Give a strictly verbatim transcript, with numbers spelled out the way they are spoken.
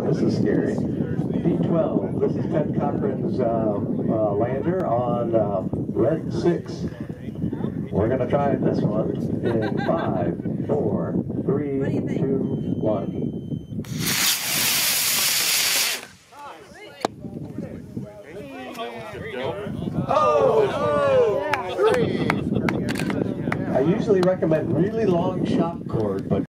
This is scary. D twelve, this is Ted Cochran's uh, uh, lander on uh, red six. We're going to try this one in five, four, three, two, one. Oh! I usually recommend really long shock cord, but